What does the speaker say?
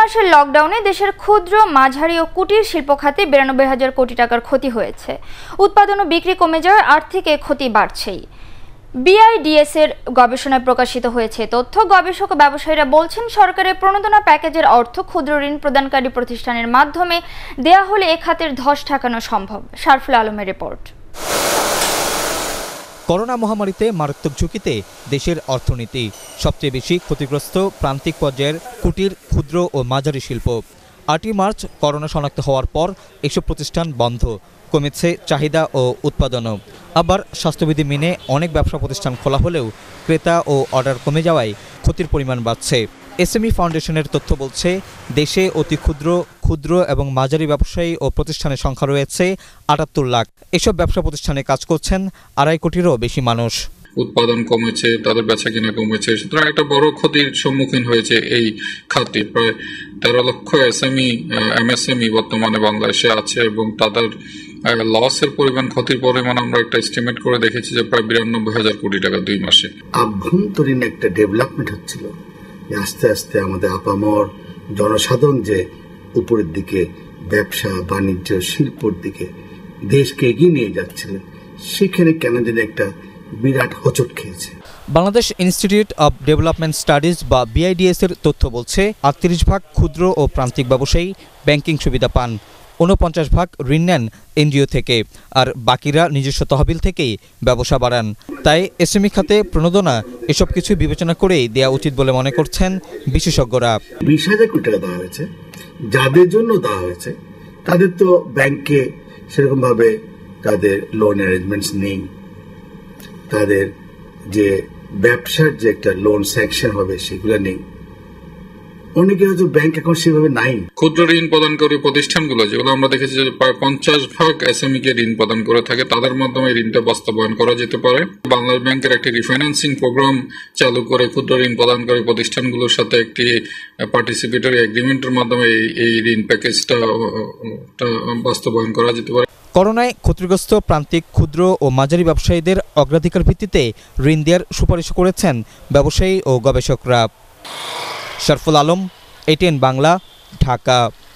মাসের লকডাউনে দেশের ক্ষুদ্র, মাঝারি ও কুটির শিল্প খাতে ৯২,০০০ কোটি টাকার ক্ষতি হয়েছে। উৎপাদন ও বিক্রি কমে যাওয়ায় আর্থিক ক্ষতি বাড়ছেই। বিআইডিএস এর গবেষণায় প্রকাশিত হয়েছে তথ্য। গবেষক ও ব্যবসায়ীরা বলছেন, সরকারের প্রণোদনা প্যাকেজের অর্থ ক্ষুদ্র ঋণ প্রদানকারী প্রতিষ্ঠানের মাধ্যমে দেয়া হলে এ খাতের ধস ঠেকানো সম্ভব। শারফুল আলমের রিপোর্ট। করোনা মহামারীতে মারাত্মক ঝুঁকিতে দেশের অর্থনীতি। সবচেয়ে বেশি ক্ষতিগ্রস্ত প্রান্তিক পর্যায়ের কুটির, ক্ষুদ্র ও মাঝারি শিল্প। ৮ই মার্চ করোনা শনাক্ত হওয়ার পর এসব প্রতিষ্ঠান বন্ধ, কমেছে চাহিদা ও উৎপাদনও। আবার স্বাস্থ্যবিধি মেনে অনেক ব্যবসা প্রতিষ্ঠান খোলা হলেও ক্রেতা ও অর্ডার কমে যাওয়ায় ক্ষতির পরিমাণ বাড়ছে। এসএমই ফাউন্ডেশনের তথ্য বলছে, দেশে অতি ক্ষুদ্র, ক্ষুদ্র এবং মাঝারি ব্যবসায়ী ও প্রতিষ্ঠানের সংখ্যা রয়েছে ৭৮ লাখ। এসব ব্যবসা প্রতিষ্ঠানে কাজ করছেন ২.৫ কোটিরও বেশি মানুষ। উৎপাদন কমেছে, তাদের বেচা কিনা কমেছে, সুতরাং একটা বড় ক্ষতির সম্মুখীন হয়েছে এই খাতে। প্রায় ১৩ লক্ষ এমএসএমই বর্তমানে বাংলাদেশে আছে এবং তাদের লসের পরিমাণ, ক্ষতির পরিমাণ আমরা একটা এস্টিমেট করে দেখেছি যে প্রায় ৯২,০০০ কোটি টাকা ২ মাসে। আভ্যন্তরীণ একটা ডেভেলপমেন্ট হচ্ছিল, আস্তে আস্তে আমাদের আপামর জনসাধারণ যে উপরের দিকে ব্যবসা বাণিজ্য শিল্পর দিকে দেশকে এগিয়ে নিয়ে যাচ্ছিলেন, সেখানে কেন যেন একটা বিরাট হোঁচট খেয়েছে। Bangladesh institute of development studies বা বিআইডিএস এর তথ্য বলছে, ৩৮% ক্ষুদ্র ও প্রান্তিক ব্যবসায়ী ব্যাংকিং সুবিধা পান, ৪৯% ঋণ নেন এনজিও থেকে, আর বাকিরা নিজস্ব তহবিল থেকেই ব্যবসা বাড়ান। তাই এসএমই খাতে প্রণোদনা এসব কিছু বিবেচনা করেই দেওয়া উচিত বলে মনে করছেন বিশেষজ্ঞরা। ২০,০০০ কোটি টাকা দেওয়া হয়েছে, যাদের জন্য দেওয়া হয়েছে তাদের তো ব্যাংকে সেরকম ভাবে তাদের লোন অ্যারেঞ্জমেন্টস নেই, তাদের যে ব্যবসার যে একটা লোন স্যাংশন হবে সেগুলো নেই, অনেকের হয়তো ব্যাংক অ্যাকাউন্ট সেভাবে নাই। ক্ষুদ্র ঋণ প্রদানকারী প্রতিষ্ঠানগুলো যেগুলো আমরা দেখেছি যে প্রায় ৫০% এসএমই কে ঋণ প্রদান করে থাকে, তাদের মাধ্যমে ঋণটা বাস্তবায়ন করা যেতে পারে। বাংলাদেশ ব্যাংকের একটি রিফাইন্যান্সিং প্রোগ্রাম চালু করে ক্ষুদ্র ঋণ প্রদানকারী প্রতিষ্ঠানগুলোর সাথে একটি পার্টিসিপেটরি এগ্রিমেন্টের মাধ্যমে এই ঋণ প্যাকেজটা বাস্তবায়ন করা যেতে পারে। করোনায় ক্ষতিগ্রস্ত প্রান্তিক, ক্ষুদ্র ও মাঝারি ব্যবসায়ীদের অগ্রাধিকার ভিত্তিতে ঋণ দেওয়ার সুপারিশ করেছেন ব্যবসায়ী ও গবেষকরা। শারফুল আলম, ATN বাংলা, ঢাকা।